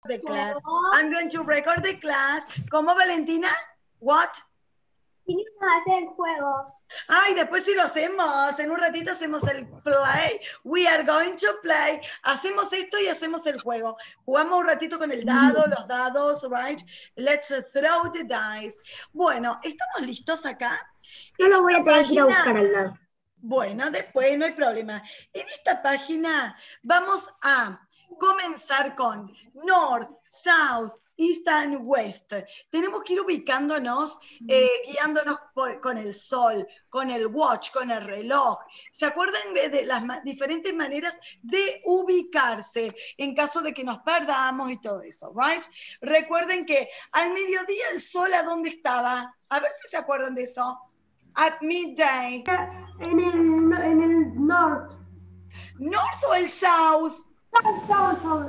the class. I'm going to record the class. ¿Cómo, Valentina? What? Vinimos a hacer el juego. Ay, después sí lo hacemos. En un ratito hacemos el play. We are going to play. Hacemos esto y hacemos el juego. Jugamos un ratito con el dado, los dados, right? Let's throw the dice. Bueno, ¿estamos listos acá? Yo lo voy a tener que ir a buscar al lado. Bueno, después no hay problema. En esta página vamos a comenzar con North, South, East and West. Tenemos que ir ubicándonos, guiándonos con el sol, con el watch, con el reloj. ¿Se acuerdan de las diferentes maneras de ubicarse en caso de que nos perdamos y todo eso, right? Recuerden que al mediodía el sol, ¿a dónde estaba? A ver si se acuerdan de eso. At midday. En el north. ¿North o el south? South.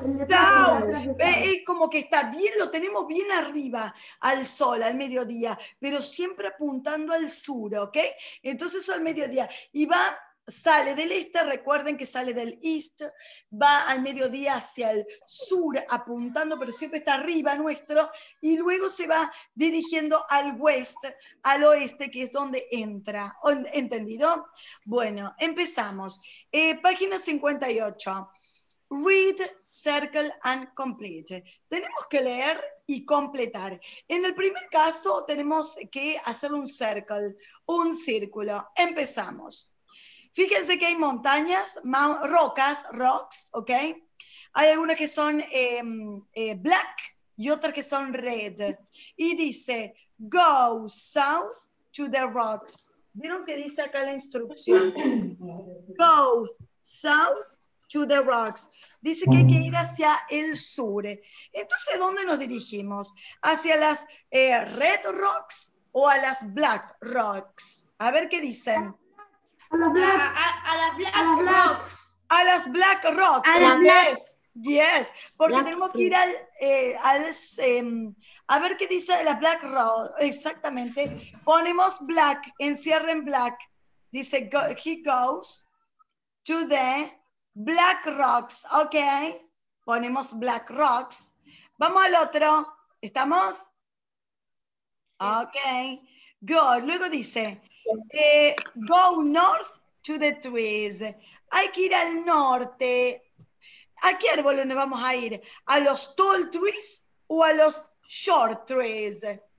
Como que está bien, lo tenemos bien arriba al sol, al mediodía, pero siempre apuntando al sur, ¿ok? Entonces eso al mediodía. Y sale del este, recuerden que sale del east, va al mediodía hacia el sur, apuntando, pero siempre está arriba nuestro, y luego se va dirigiendo al west, al oeste, que es donde entra. ¿Entendido? Bueno, empezamos. Página 58. Read, circle and complete. Tenemos que leer y completar. En el primer caso tenemos que hacer un circle, un círculo. Empezamos. Fíjense que hay montañas, rocks, ¿ok? Hay algunas que son black y otras que son red. Y dice, go south to the rocks. ¿Vieron que dice acá la instrucción? Go south to the rocks. Dice que hay que ir hacia el sur. Entonces, ¿dónde nos dirigimos? ¿Hacia las red rocks o a las black rocks? A ver qué dicen. A las black rocks. A las black rocks. Yes, porque black, tenemos que ir a ver qué dice la black rock. Exactamente. Ponemos black, encierren black. Dice, he goes to the black rocks. Ok. Ponemos black rocks. Vamos al otro. ¿Estamos? Ok. Good. Luego dice, go north to the trees. Hay que ir al norte. ¿A qué árboles nos vamos a ir? ¿A los tall trees o a los short trees?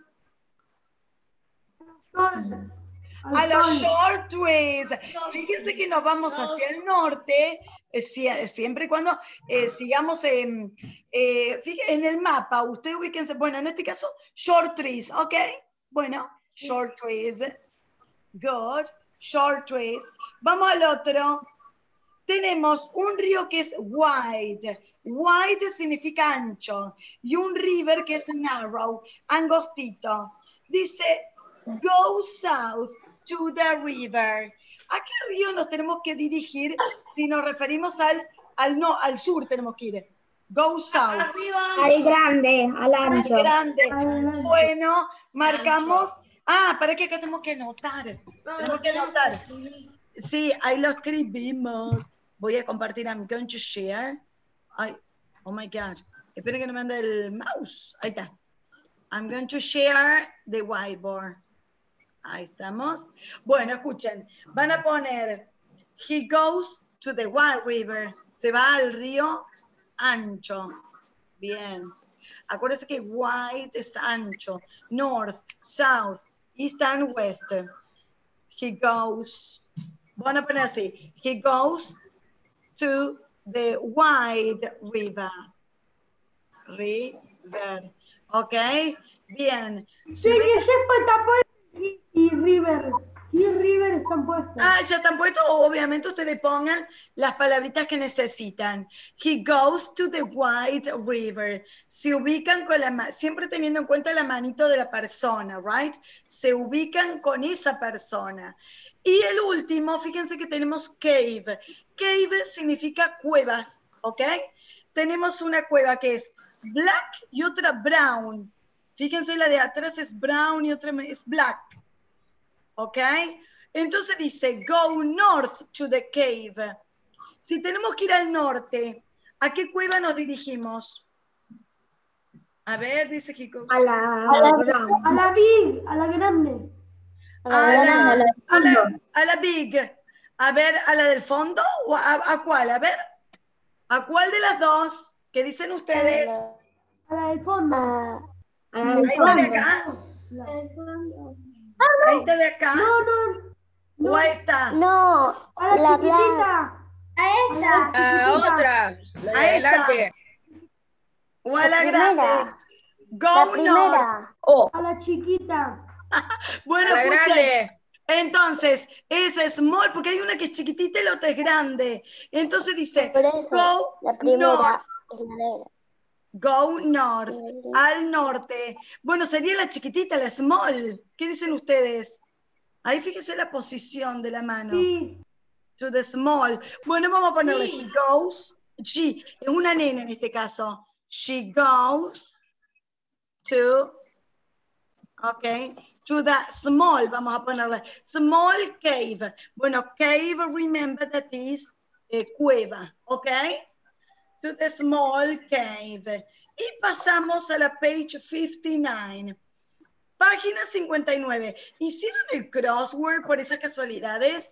A los short trees. Fíjense que nos vamos hacia el norte, siempre y cuando sigamos en el mapa. Ustedes ubíquense, bueno, en este caso, short trees, ¿ok? Bueno, short trees. Good. Short trees. Vamos al otro. Tenemos un río que es wide. Wide significa ancho. Y un river que es narrow, angostito. Dice, go south to the river. ¿A qué río nos tenemos que dirigir si nos referimos al sur? Tenemos que ir. Go south. Al grande, al ancho. Al grande. Bueno, marcamos. Para que acá tenemos que anotar. Tenemos que anotar. Sí, ahí lo escribimos. Voy a compartir. I'm going to share. Oh my God. Espero que no me ande el mouse. Ahí está. I'm going to share the whiteboard. Ahí estamos. Bueno, escuchen. Van a poner, he goes to the wide river. Se va al río ancho. Bien. Acuérdense que wide es ancho. North, south, east and west. He goes. Van a poner así. He goes to the wide river. River. ¿Ok? Bien. Sí, y river. Y river están puestos. Ya están puestos. Obviamente ustedes pongan las palabritas que necesitan. He goes to the wide river. Se ubican con siempre teniendo en cuenta la manito de la persona, right? Se ubican con esa persona. Y el último, fíjense que tenemos cave. Cave significa cuevas, ¿ok? Tenemos una cueva que es black y otra brown. Fíjense, la de atrás es brown y otra es black. ¿Ok? Entonces dice, go north to the cave. Si tenemos que ir al norte, ¿a qué cueva nos dirigimos? A ver, dice Kiko. A la grande. A la big, a la grande. A la big. A ver, ¿a la del fondo o a cuál? A ver. ¿A cuál de las dos? ¿Qué dicen ustedes? A la del fondo. A la del Ahí está de fondo. acá. El fondo. Ahí está de acá. No. ¿O ahí está? No, A la chiquitita. A esta. A otra, la de Ahí está. adelante. ¿O a la grande? la Go north. primera. Oh, A la chiquita. Bueno, a la escuchen. grande. Entonces, esa es small, porque hay una que es chiquitita y la otra es grande. Entonces dice, Por eso, go la primera north. es la negra. Go north, al norte. Bueno, sería la chiquitita, la small. ¿Qué dicen ustedes? Ahí fíjese la posición de la mano. Sí. To the small. Bueno, vamos a ponerle he goes. She, es una nena en este caso. She goes to, ok, to the small, vamos a ponerle small cave. Bueno, cave, remember that is cueva, ok. To the small cave. Y pasamos a la page 59. Página 59. ¿Hicieron el crossword por esas casualidades?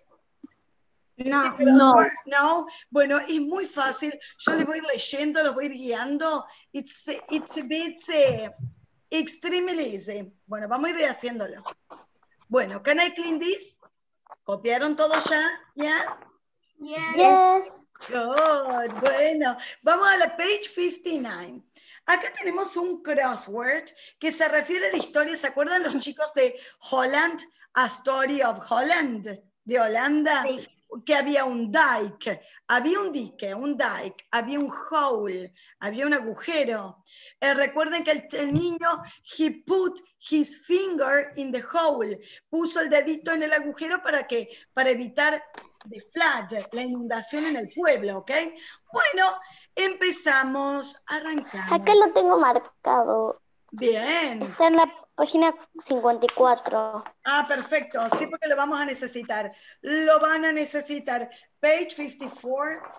No. No. Bueno, es muy fácil. Yo les voy a ir leyendo, los voy a ir guiando. It's a bit extremely easy. Bueno, vamos a ir haciéndolo. Bueno, can I clean this? ¿Copiaron todo ya? Yes? Yes. Good, bueno. Vamos a la page 59. Acá tenemos un crossword que se refiere a la historia. ¿Se acuerdan los chicos de Holland? A Story of Holland, de Holanda. Sí. Que había un dike, había un dique, un dike, había un hole, había un agujero. Recuerden que el niño, he put his finger in the hole, puso el dedito en el agujero para evitar the flood, la inundación en el pueblo, ¿ok? Bueno, empezamos, arrancamos. Acá lo tengo marcado. Bien. Está en la página 54. Ah, perfecto. Sí, porque lo vamos a necesitar. Lo van a necesitar. Page 54.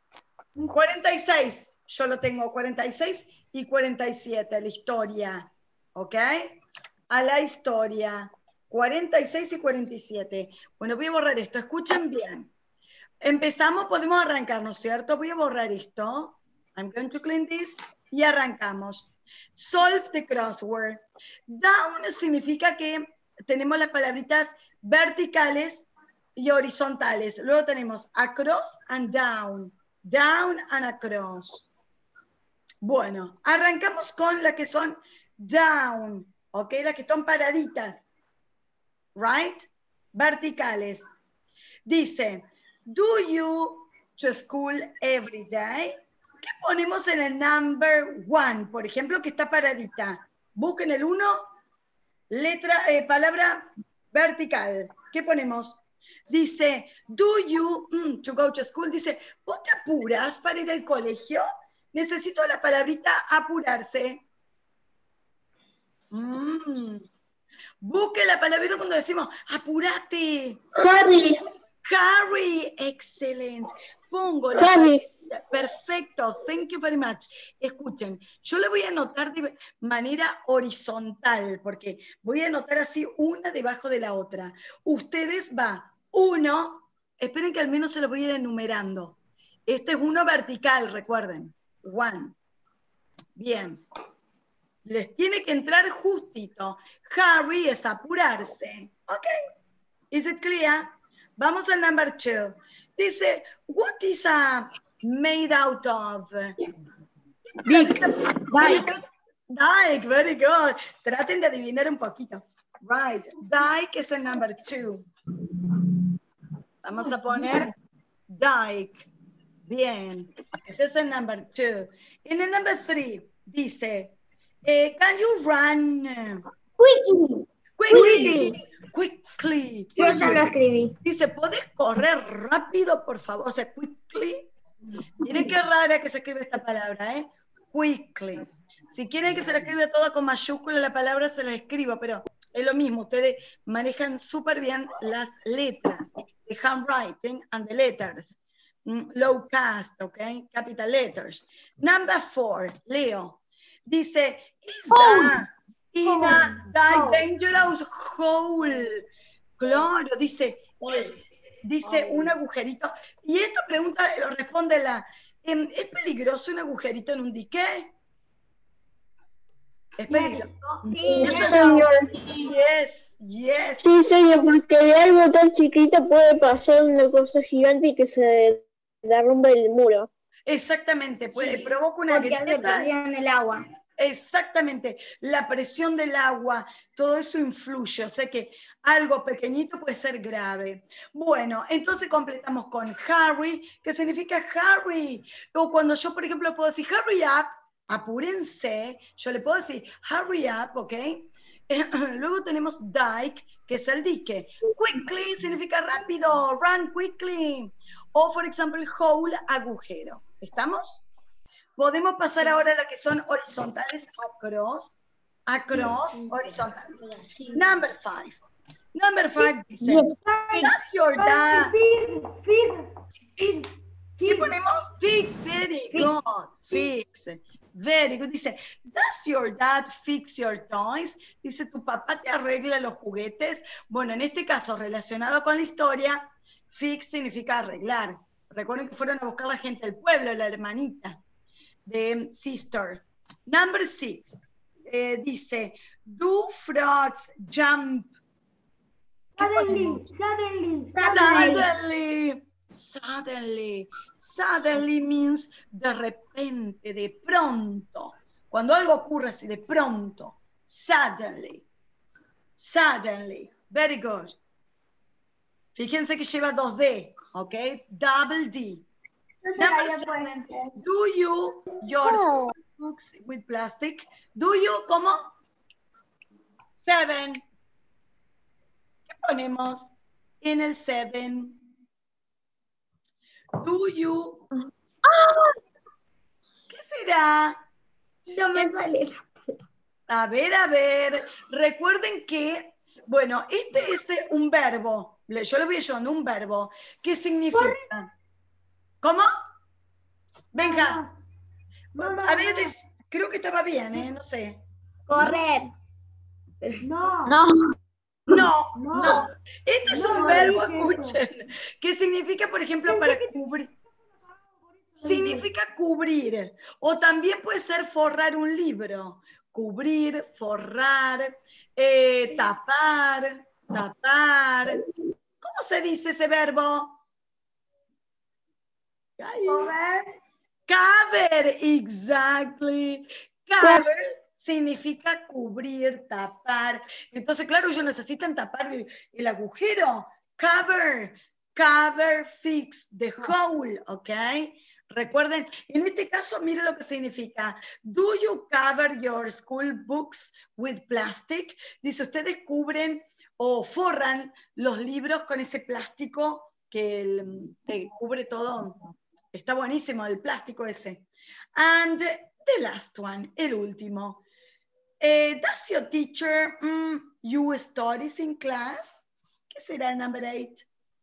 46. Yo lo tengo 46 y 47. La historia. ¿Ok? A la historia. 46 y 47. Bueno, voy a borrar esto. Escuchen bien. Empezamos, podemos arrancar, ¿no es cierto? Voy a borrar esto. I'm going to clean this. Y arrancamos. Solve the crossword. Down significa que tenemos las palabritas verticales y horizontales. Luego tenemos across and down. Down and across. Bueno, arrancamos con las que son down. ¿Ok? Las que están paraditas. Right? Verticales. Dice, do you to school every day? ¿Qué ponemos en el number one? Por ejemplo, que está paradita. Busquen el 1, palabra vertical. ¿Qué ponemos? Dice, do you to go to school? Dice, ¿vos te apuras para ir al colegio? Necesito la palabrita apurarse. Busque la palabra cuando decimos, apúrate. Hurry, excelente. Pongo la Hurry. Perfecto, thank you very much. Escuchen, yo le voy a anotar de manera horizontal, porque voy a anotar así una debajo de la otra. Ustedes va, 1, esperen que al menos se los voy a ir enumerando. Este es 1 vertical, recuerden. 1. Bien. Les tiene que entrar justito. Hurry es apurarse. Ok. Is it clear? Vamos al number 2. Dice, what is made out of? Dike. Dike, very good. Traten de adivinar un poquito. Right. Dike es el number 2. Vamos a poner dike. Bien. Ese es el number 2. En el number 3 dice, can you run? Quickly. Yo ya lo escribí. Dice, ¿podés correr rápido, por favor? O sea, quickly. Miren qué rara que se escribe esta palabra, ¿eh? Quickly. Si quieren que se la escriba toda con mayúscula la palabra, se la escribo, pero es lo mismo. Ustedes manejan súper bien las letras. The handwriting and the letters. Low cast, ¿ok? Capital letters. Number 4, Leo. Dice, in a dangerous hole. Claro, dice un agujerito. Y esta pregunta responde ¿es peligroso un agujerito en un dique? ¿Es peligroso? Sí, Señor. Yes. Sí, señor, porque de algo tan chiquito puede pasar una cosa gigante y que se derrumbe el muro. Exactamente, provoca una porque hace grieta. presión en el agua. Exactamente, la presión del agua, todo eso influye, o sea que algo pequeñito puede ser grave. Bueno, entonces completamos con hurry, que significa hurry, o cuando yo, por ejemplo, puedo decir hurry up, apúrense, yo le puedo decir hurry up, ¿ok? Luego tenemos dike, que es el dique. Quickly significa rápido, run quickly, o, por ejemplo, hole, agujero. ¿Estamos? Podemos pasar ahora a lo que son horizontales, across, horizontales. Number 5. Number 5 dice, does your dad... ¿Qué ponemos? Fix, very good. Fix, very good. Dice, does your dad fix your toys? Dice, ¿tu papá te arregla los juguetes? Bueno, en este caso, relacionado con la historia, fix significa arreglar. Recuerden que fueron a buscar la gente del pueblo, la hermanita de sister. Number 6 dice, do frogs jump? Suddenly means de repente, de pronto. Cuando algo ocurre así, de pronto. Suddenly. Very good. Fíjense que lleva 2D, ¿ok? Double D. Number 7, do you your books with plastic? Do you, ¿cómo? 7. ¿Qué ponemos en el 7? Do you... ¿Qué será? No me sale. A ver. Recuerden que, bueno, este es un verbo. Yo lo voy ayudando, un verbo. ¿Qué significa? ¿Cómo? Venga. A ver, creo que estaba bien, ¿eh? No sé. Correr. No. No. Este es un verbo, escuchen, que significa, por ejemplo, para cubrir. Significa cubrir. O también puede ser forrar un libro. Cubrir, forrar, tapar. ¿Cómo se dice ese verbo? Cover, exactly. Cover significa cubrir, tapar. Entonces, claro, ellos necesitan tapar el agujero. Cover, fix the hole, ¿ok? Recuerden, en este caso, miren lo que significa. Do you cover your school books with plastic? Dice, ¿ustedes cubren o forran los libros con ese plástico que cubre todo? Está buenísimo el plástico ese. And the last one, el último. Does your teacher you studies in class? ¿Qué será el number 8?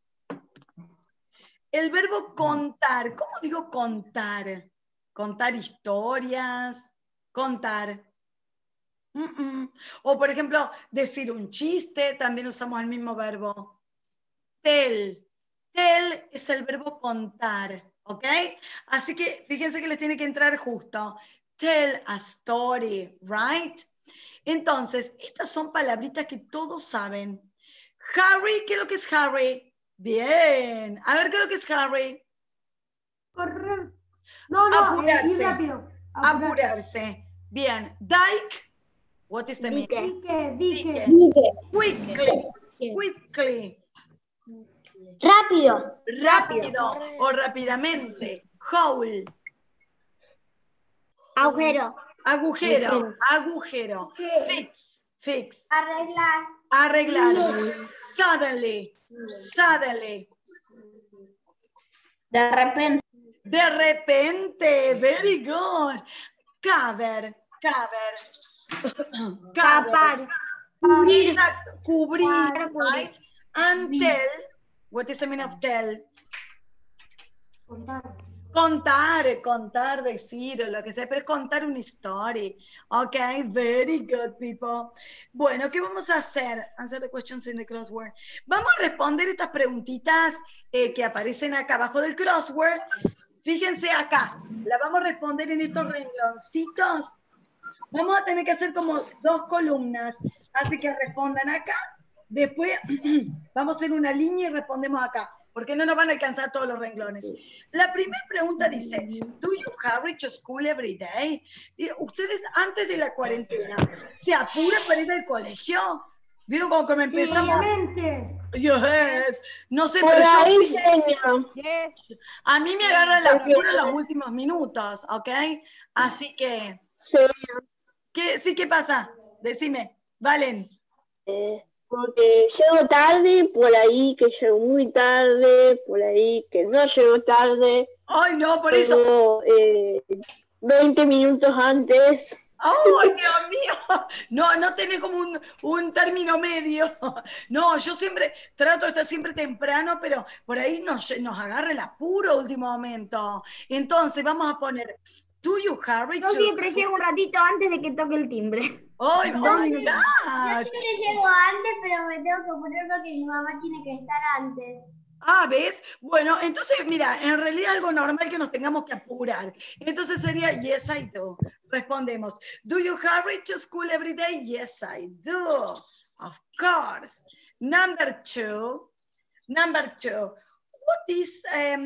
El verbo contar. ¿Cómo digo contar? Contar historias, contar. O por ejemplo, decir un chiste, también usamos el mismo verbo. Tell. Tell es el verbo contar. ¿Ok? Así que fíjense que les tiene que entrar justo. Tell a story, right? Entonces, estas son palabritas que todos saben. Hurry, ¿qué es lo que es hurry? Bien. A ver, ¿qué es lo que es hurry? Correr. No, apurarse. Ir rápido. Apurarse. Bien. Dike. What is the meaning? Dique. Quickly. Rápido. O rápidamente. Hole. Agujero. Fix. Arreglar. Suddenly. De repente. Very good. Cover. Cubrir. Right? And tell. What is the meaning of tell? Contar, decir o lo que sea, pero es contar una historia. Ok, very good, people. Bueno, ¿qué vamos a hacer? Answer the questions in the crossword. Vamos a responder estas preguntitas que aparecen acá abajo del crossword. Fíjense acá, la vamos a responder en estos rengloncitos. Vamos a tener que hacer como 2 columnas, así que respondan acá. Después vamos a hacer una línea y respondemos acá, porque no nos van a alcanzar todos los renglones. La primera pregunta dice, ¿do you hurry to school every day? Y ustedes antes de la cuarentena, ¿se apuran para ir al colegio? ¿Vieron cómo que me empezamos? Obviamente. Yes. No sé, Por pero yo ahí, sí. señor. A mí me agarra la apuro en los últimos minutos, ¿ok? Así que, ¿qué pasa? Decime, Valen. Porque llego tarde, por ahí que llego muy tarde, por ahí que no llego tarde. Ay, no, por eso. Llego 20 minutos antes. ¡Ay, Dios mío! No tenés como un término medio. No, yo siempre trato de estar siempre temprano, pero por ahí nos agarra el apuro a último momento. Entonces, vamos a poner, ¿do you hurry Yo to... siempre llego un ratito antes de que toque el timbre. ¡Ay, oh my Yo God! siempre llego antes, pero me tengo que poner porque mi mamá tiene que estar antes. Ah, ¿ves? Bueno, entonces, mira, en realidad algo normal que nos tengamos que apurar. Entonces sería, yes, I do. Respondemos, do you hurry to school every day? Yes, I do. Of course. Number two. What is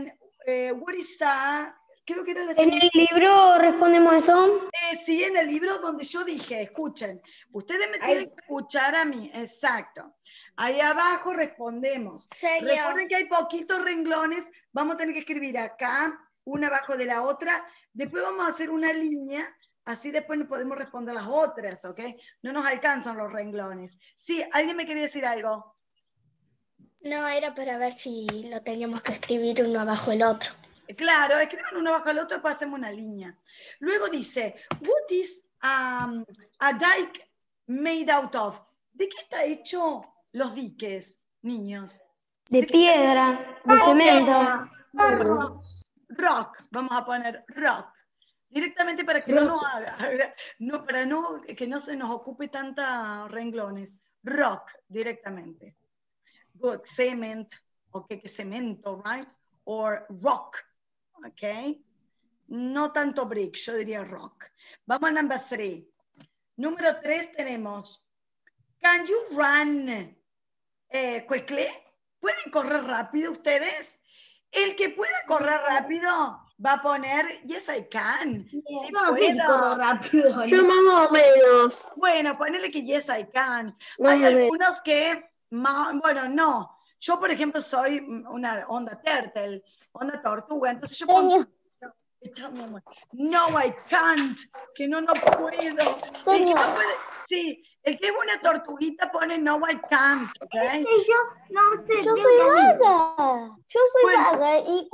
creo que era la ¿En el libro respondemos eso? sí, en el libro donde yo dije, escuchen, ustedes me tienen que escuchar a mí, exacto. Ahí abajo respondemos. Señor. Recuerden que hay poquitos renglones, vamos a tener que escribir acá, una abajo de la otra, después vamos a hacer una línea, así después nos podemos responder las otras, ¿ok? No nos alcanzan los renglones. Sí, ¿alguien me quería decir algo? No, era para ver si lo teníamos que escribir uno abajo del otro. Claro, escriban uno bajo el otro, después hacemos una línea. Luego dice, what is a dike made out of? ¿De qué está hecho los diques, niños? De piedra, de cemento. Rock, vamos a poner rock. Directamente para que no nos haga, no, para no, que no se nos ocupe tanta renglones. Rock, directamente. Good, cement, ok, que cemento, right? Or rock. Ok, no tanto brick, yo diría rock. Vamos a number 3. Número 3 tenemos, can you run quickly? ¿Pueden correr rápido ustedes? El que pueda correr rápido va a poner, yes I can. Sí, No sé si corro rápido, ¿no? Yo más o menos. Bueno, ponele que yes I can. Más Hay o menos. algunos que, bueno, no. Yo, por ejemplo, soy una onda turtle, onda tortuga, entonces yo pongo... No, I can't, que no puedo. El que no puede, sí, el que es una tortuguita pone no, I can't, ¿ok? Yo soy vaga. Yo soy vaga y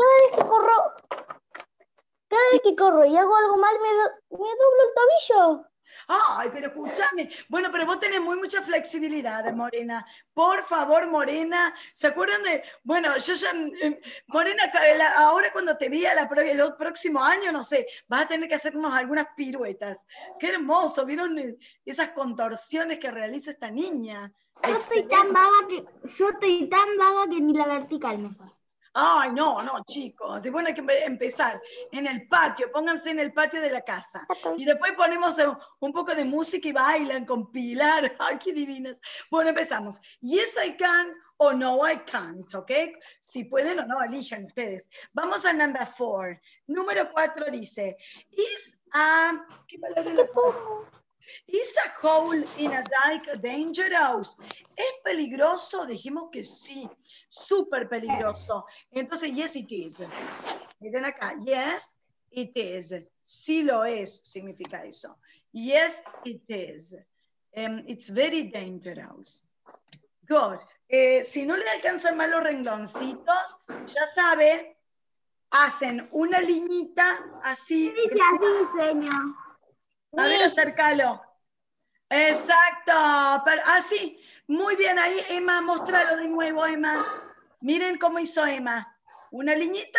cada vez que corro y hago algo mal me doblo el tobillo. Ay, pero escúchame. Bueno, pero vos tenés mucha flexibilidad, Morena. Por favor, Morena. ¿Se acuerdan de...? Bueno, yo ya... Morena, ahora cuando te vea el próximo año, no sé, vas a tener que hacernos algunas piruetas. Qué hermoso. ¿Vieron esas contorsiones que realiza esta niña? Yo estoy tan vaga que ni la vertical me pasa. Ay, no, chicos. Y bueno, hay que empezar en el patio. Pónganse en el patio de la casa. Y después ponemos un poco de música y bailan con Pilar. Ay, qué divinas. Bueno, empezamos. Yes, I can o no, I can't, ¿ok? Si pueden o no, elijan ustedes. Vamos a number 4. Número 4 dice, ¿qué palabra le pongo? Is a hole in a dike dangerous? ¿Es peligroso? Dijimos que sí, súper peligroso. Entonces, yes it is. Miren acá, yes it is. Sí lo es, significa eso. Yes it is. It's very dangerous. Good. Si no le alcanzan mal los rengloncitos, ya saben, hacen una liñita así. Sí, así, señor. A ver, acércalo. Exacto. Así. Muy bien, ahí, Emma, mostralo de nuevo, Emma. Miren cómo hizo Emma. Una liñita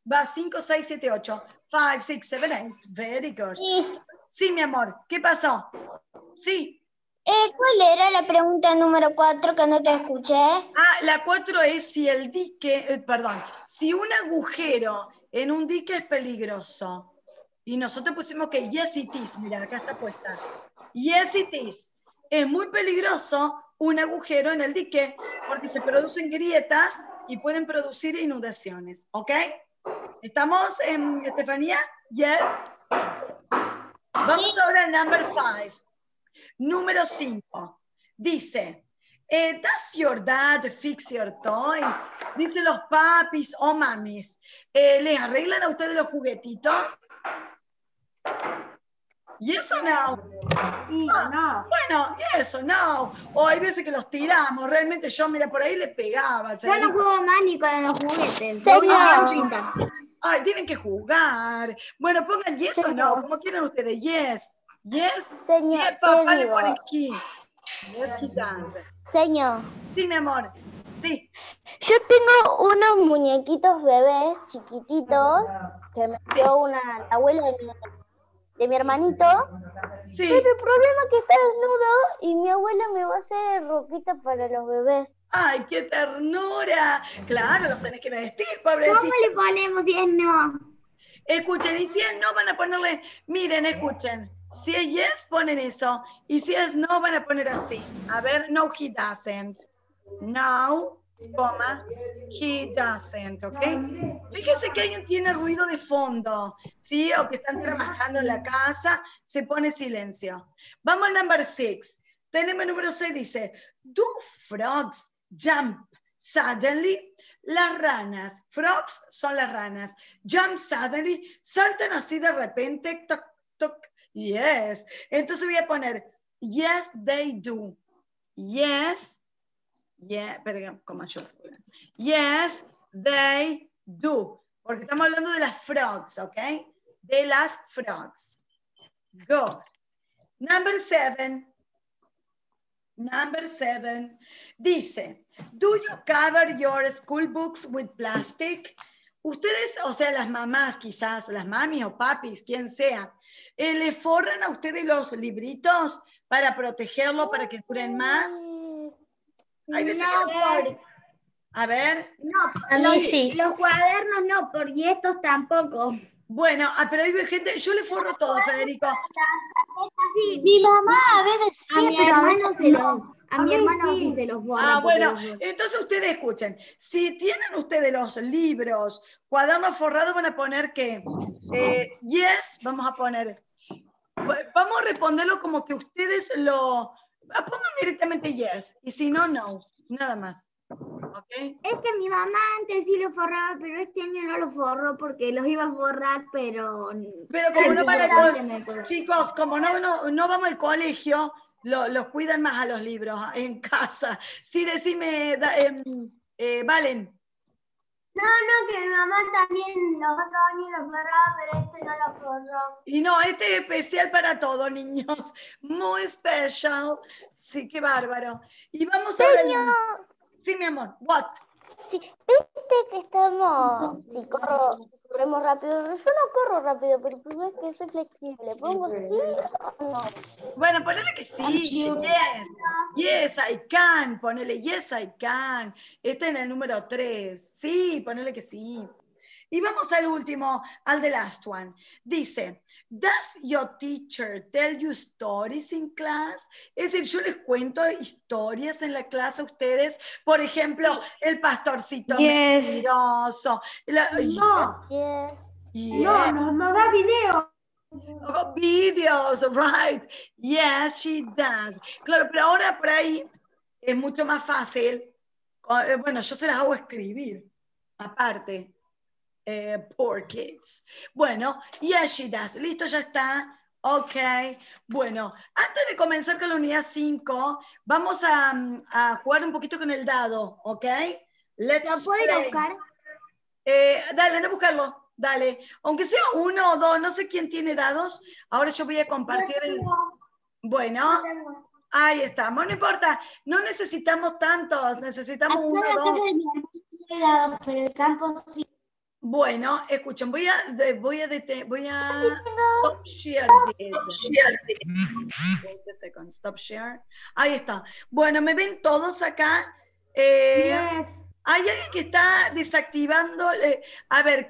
Va 5, 6, 7, 8. 5, 6, 7, 8. Very good. Sí, mi amor. ¿Qué pasó? Sí. ¿Cuál era la pregunta número 4 que no te escuché? La 4 es si el dique, si un agujero en un dique es peligroso. Y nosotros pusimos que yes it is. Mira, acá está puesta. Yes it is. Es muy peligroso un agujero en el dique porque se producen grietas y pueden producir inundaciones. ¿Ok? ¿Estamos, Estefanía? Yes. Vamos ahora al number 5. Número 5. Dice, does your dad fix your toys? Dice los papis o mamis. ¿Les arreglan a ustedes los juguetitos? ¿Yes o no? Sí, no. Bueno, yes o no. O hay veces que los tiramos. Realmente yo, mira, por ahí le pegaba al Yo no Federico. juego más ni con los juguetes. Señor. Ay, tienen que jugar. Bueno, pongan yes o no, como quieran ustedes. Yes. Yes. Señor, Si es papá, te le digo. ponen key. Yes, he does. Señor, Sí, mi amor. Sí. yo tengo unos muñequitos bebés chiquititos que me dio la abuela de mi hermanito. Sí. Pero el problema es que está desnudo y mi abuela me va a hacer ropita para los bebés. ¡Ay, qué ternura! Claro, los tenés que vestir, ¿Cómo pobrecito. le ponemos si es no? Escuchen, y si es no, van a ponerle, miren, escuchen. Si es yes, ponen eso. Y si es no, van a poner así. A ver, no, he doesn't. No, coma, he doesn't, ¿ok? Fíjese que alguien tiene ruido de fondo, ¿sí? O que están trabajando en la casa, se pone silencio. Vamos al number 6. Tenemos el número 6, dice, do frogs jump suddenly? Las ranas, frogs son las ranas, jump suddenly, saltan así de repente, toc, toc, yes. Entonces voy a poner, yes, they do. Yes, yeah, pero con mayúscula. Yes, they do. Porque estamos hablando de las frogs, ¿ok? De las frogs. Good. Number 7. Number 7 dice, do you cover your school books with plastic? Ustedes, o sea, las mamás quizás, las mamis o papis, quien sea, ¿le forran a ustedes los libritos para protegerlo, para que duren más? Hay veces que... A ver. No, A mí sí. Los cuadernos no, y estos tampoco. Bueno, pero hay gente, yo le forro todo, Federico. Mi mamá a veces sí, A mi pero a hermano veces se no. sí se los borra. Bueno, entonces ustedes escuchen. Si tienen ustedes los libros, cuadernos forrados, van a poner que yes, vamos a poner, vamos a responderlo como que ustedes lo, pongan directamente yes, y si no, no, nada más. ¿Ok? Es que mi mamá antes sí los forraba, pero este año no los forró porque los iba a forrar, pero como no van a, todo. chicos, como no vamos al colegio, los cuidan más a los libros en casa. Sí, decime, Valen. No, que mi mamá también los otros años los forraba, pero este no los forró. Y no, este es especial para todos, niños. Muy especial. Sí, qué bárbaro. Y vamos a ver. Sí, mi amor. What? Sí, viste que estamos, si corremos rápido, yo no corro rápido, pero el problema es que soy flexible. ¿Pongo sí o no? Bueno, ponele que sí. Yes. Yes, I can. Ponele yes, I can. Este es el número 3. Sí, ponele que sí. Y vamos al último, al the last one. Dice, does your teacher tell you stories in class? Es decir, yo les cuento historias en la clase a ustedes. Por ejemplo, el pastorcito mentiroso. No. Yes. No da video. Oh, videos, right. Yes, she does. Claro, pero ahora por ahí es mucho más fácil. Bueno, yo se las hago escribir, aparte. Poor kids. Bueno, yes, she does. Listo, ya está. Ok. Bueno, antes de comenzar con la unidad 5, vamos a jugar un poquito con el dado, ¿ok? Let's ¿Lo puedo ir a play. buscar? Dale, anda a buscarlo. Dale. Aunque sea 1 o 2, no sé quién tiene dados. Ahora yo voy a compartir el... Bueno, ahí estamos. No importa, no necesitamos tantos. Necesitamos 1 o 2. Pero el campo sí. Bueno, escuchen, voy a stop share this. Wait a second, stop share. Ahí está. Bueno, ¿me ven todos acá? Yes. Hay alguien que está desactivando. A ver,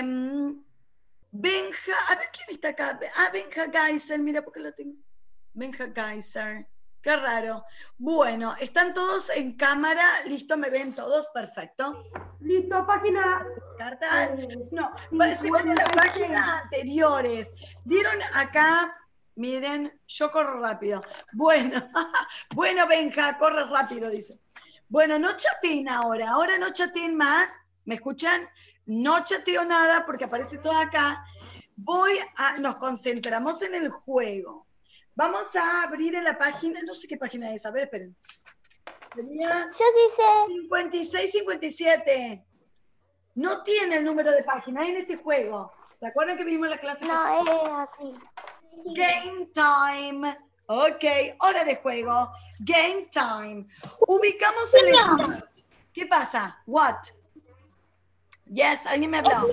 Benja, a ver quién está acá. Ah, Benja Geiser, mira porque lo tengo. Benja Geiser. Qué raro. Bueno, están todos en cámara. Listo, me ven todos. Perfecto. Listo, página. Carta. No, se van a las páginas anteriores. ¿Vieron acá? Miren, yo corro rápido. Bueno, bueno, Benja, corre rápido, dice. Bueno, no chateen ahora no chateen más. ¿Me escuchan? No chateo nada porque aparece todo acá. Nos concentramos en el juego. Vamos a abrir en la página, no sé qué página es, a ver, esperen. Sería Yo sí sé. 56, 57. No tiene el número de página en este juego. ¿Se acuerdan que vimos la clase? No, es así. Game time. Ok, hora de juego. Game time. Ubicamos el start. ¿Qué pasa? What? Yes, alguien me habló.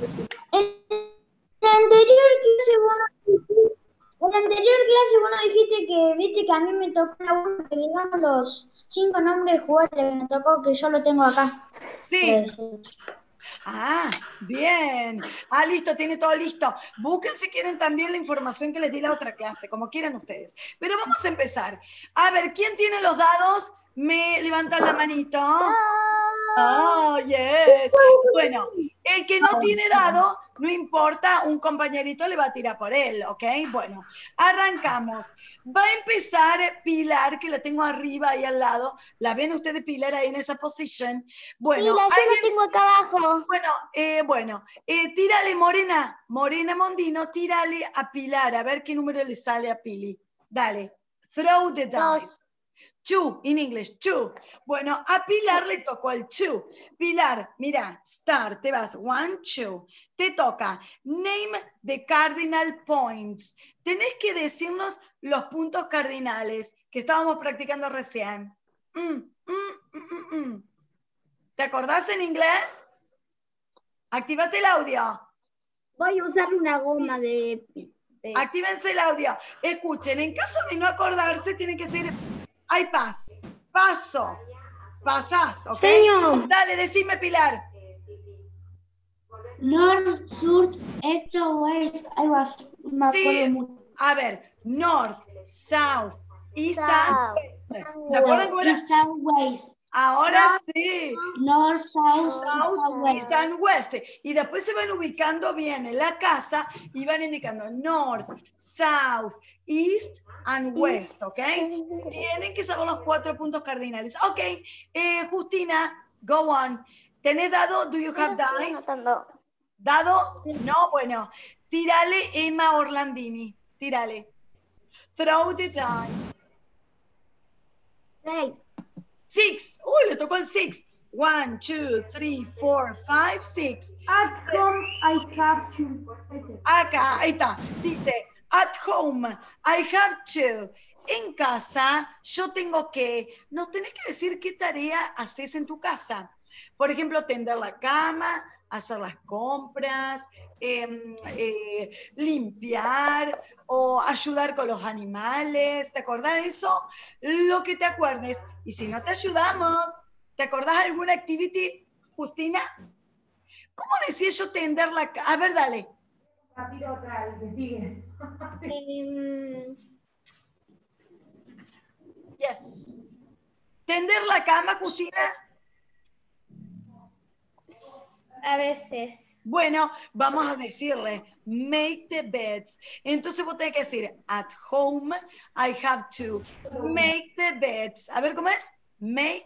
En la anterior clase vos no dijiste que, viste que a mí me tocó la uno, que digamos los 5 nombres de jugadores que me tocó, que yo lo tengo acá. Sí. Ah, bien. Ah, listo, tiene todo listo. Busquen si quieren también la información que les di la otra clase, como quieran ustedes. Pero vamos a empezar. A ver, ¿quién tiene los dados? Me levantan la manito. Oh, yes. Bueno, el que no tiene dado, no importa, un compañerito le va a tirar por él, ¿ok? Bueno, arrancamos. Va a empezar Pilar, que la tengo arriba ahí al lado. ¿La ven ustedes, Pilar, ahí en esa posición? Bueno, Sí, yo la tengo acá abajo. Bueno, tírale, Morena Mondino, tírale a Pilar, a ver qué número le sale a Pili. Dale, throw the dice. 2, in English, 2. Bueno, a Pilar le tocó el 2. Pilar, mira, start, te vas, 1, 2. Te toca, name the cardinal points. Tenés que decirnos los puntos cardinales que estábamos practicando recién. ¿Te acordás en inglés? Actívate el audio. Voy a usar una goma de... Actívense el audio. Escuchen, en caso de no acordarse, tienen que decir... I pass. Paso. Pasás, ¿ok? Señor. Dale, decime, Pilar. North, South, East, West, algo así. Me acuerdo mucho. A ver, North, South, East and West. ¿Se acuerdan cómo era? East and West. Ahora sí. North, South, East and West. Y después se van ubicando bien en la casa y van indicando North, South, East and West, ¿ok? Tienen que saber los 4 puntos cardinales. Ok, Justina, go on. ¿Tenés dado? Do you have dice? ¿Dado? No, bueno. Tírale, Emma Orlandini. Tírale. Throw the dice. 6. Uy, le tocó el 6. 1, 2, 3, 4, 5, 6. At home I have to. Acá, ahí está. Dice, at home I have to. En casa yo tengo que. Nos tenés que decir qué tarea haces en tu casa. Por ejemplo, tender la cama, hacer las compras, limpiar o ayudar con los animales. ¿Te acordás de eso? Lo que te acuerdes. Y si no te ayudamos, ¿te acordás de alguna activity, Justina? ¿Cómo decía yo tender la cama? A ver, dale. Rápido otra, el que sigue. Yes. ¿Tender la cama, Justina? A veces. Bueno, vamos a decirle, make the beds. Entonces vos tenés que decir, at home I have to make the beds. A ver, ¿cómo es? Make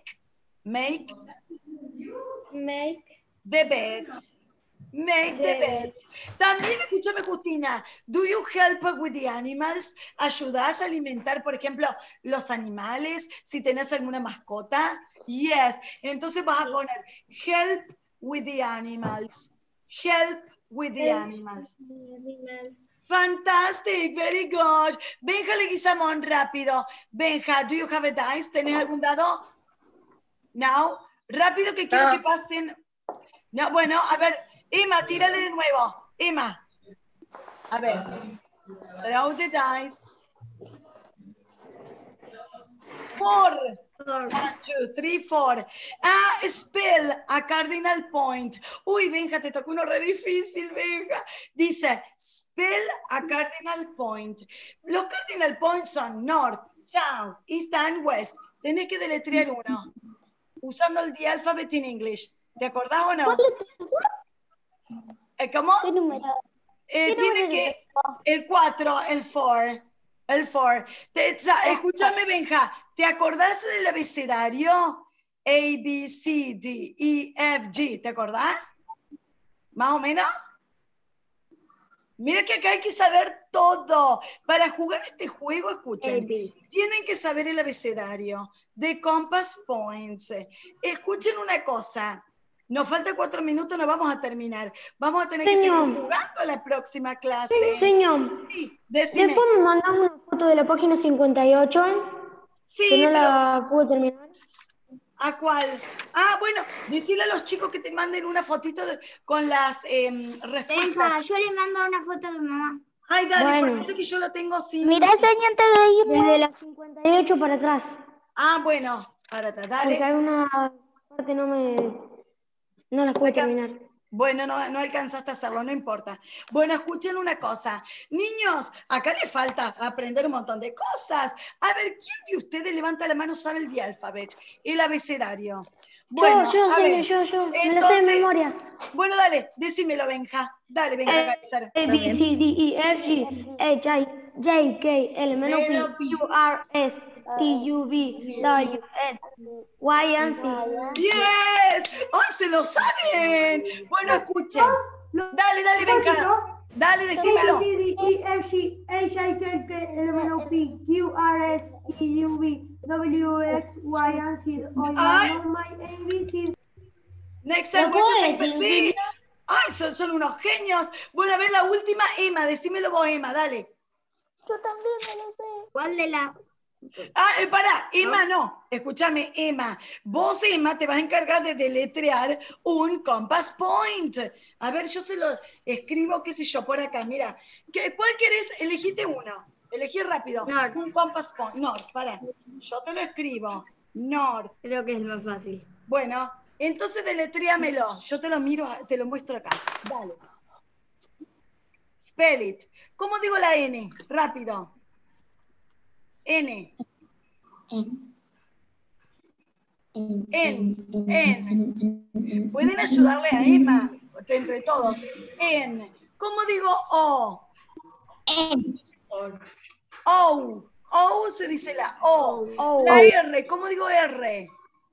the beds. Make the beds. También, escúchame, Justina, do you help with the animals? ¿Ayudás a alimentar, por ejemplo, los animales? Si tenés alguna mascota. Yes. Entonces vas a poner, help with the animals. Help with the animals. Fantastic, very good. Benja Leguizamón, rápido. Benja, do you have a dice? ¿Tenés algún dado? No. Rápido que quiero que pasen. No, bueno, a ver, Emma, tírale de nuevo. Emma. A ver. Throw the dice. 4. 1, 2, 3, 4. Spell a cardinal point. Uy, Benja, te tocó uno re difícil, Benja. Dice, spell a cardinal point. Los cardinal points son north, south, east and west. Tenés que deletrear uno. Usando el alphabet in English. ¿Te acordás o no? ¿Cómo? ¿Qué número? Tiene que... El 4, el 4. El 4. Escúchame, Benja. ¿Te acordás del abecedario? A, B, C, D, E, F, G. ¿Te acordás? ¿Más o menos? Mira que acá hay que saber todo. Para jugar este juego, escuchen. Tienen que saber el abecedario de Compass Points. Escuchen una cosa. Nos falta 4 minutos, no vamos a terminar. Vamos a tener que seguir jugando la próxima clase. Señor, Sí, decime. ¿después me mandamos una foto de la página 58? Sí, que no pero... la pude terminar. ¿A cuál? Bueno, decirle a los chicos que te manden una fotito con las respuestas. Benja, yo le mando una foto a mi mamá. Ay, dale, Bueno. parece que yo lo tengo sin... Mira, señor, antes de irnos. Desde la 58 para atrás. Bueno, para atrás, dale. Porque alguna parte no las pude terminar. Bueno, no alcanzaste a hacerlo, no importa. Bueno, escuchen una cosa. Niños, acá les falta aprender un montón de cosas. A ver, ¿quién de ustedes levanta la mano sabe el alfabeto? El abecedario. Bueno, yo a sé, ver, yo. entonces, Me lo sé de memoria. Bueno, dale, decímelo, Benja. Dale, Benja, Kaiser. A, B, C, D, E, F, G, H, I, J, K, L, M, N, O, P, Q, R, S, T, U, V, W, X, Y, and Z. ¡Yes! ¡Ay, se lo saben! Bueno, escuchen. Dale, Benja. Dale, decímelo. Next time, ¡ay, son unos genios! Bueno, a ver la última, Emma. Decímelo vos, Emma, dale. Yo también me lo sé. ¿Cuál de la...? Pará, Emma no. Escúchame, Emma. Vos, Emma, te vas a encargar de deletrear un compass point. A ver, yo se lo escribo, qué sé yo, por acá. Mira, ¿cuál querés? Elegite uno. Elegí rápido. North. Un compass point. North, pará. Yo te lo escribo. North. Creo que es el más fácil. Bueno, entonces deletréamelo. Yo te lo miro, te lo muestro acá. Dale. Spell it. ¿Cómo digo la N? Rápido. N. N. Pueden ayudarle a Emma, entre todos. N. ¿Cómo digo O? O. O se dice la O. La R. ¿Cómo digo R?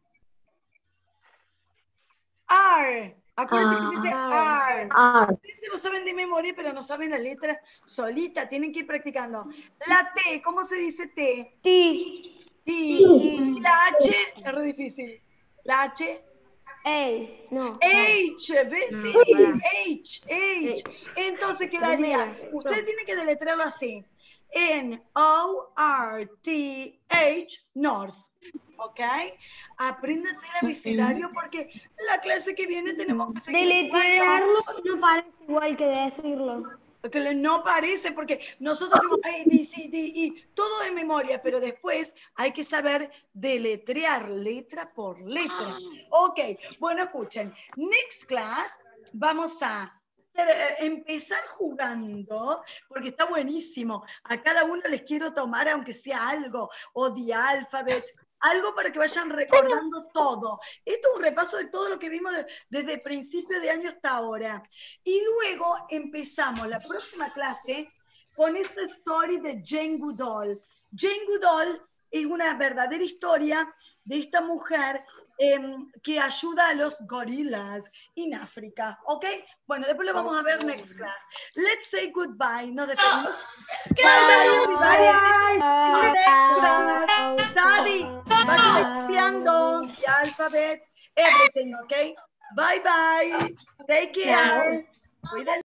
R. Acuérdense que se dice R. Ustedes lo saben de memoria, pero no saben la letra solita. Tienen que ir practicando. La T, ¿cómo se dice T? T. Y la H es re difícil. La H. No. H, ¿ves? Sí, H. Entonces quedaría, usted tiene que deletrearlo así. N-O-R-T-H, North. ¿Ok? Apréndanse el abecedario porque la clase que viene tenemos que seguir. Deletrearlo no parece igual que decirlo. Porque no parece, porque nosotros hacemos A, B, C, D, E, todo de memoria, pero después hay que saber deletrear letra por letra. Ok, bueno, escuchen. Next class, vamos a empezar jugando, porque está buenísimo. A cada uno les quiero tomar, aunque sea algo, o the alphabet, algo para que vayan recordando todo. Esto es un repaso de todo lo que vimos desde el principio de año hasta ahora. Y luego empezamos la próxima clase con esta story de Jane Goodall. Jane Goodall es una verdadera historia de esta mujer que ayuda a los gorilas en África. ¿Ok? Bueno, después lo vamos a ver next class. Let's say goodbye. Nos despedimos. Bye, everybody. Daddy, vayan estudiando the alphabet, everything, ¿ok? Bye, bye. Take care. Cuídense.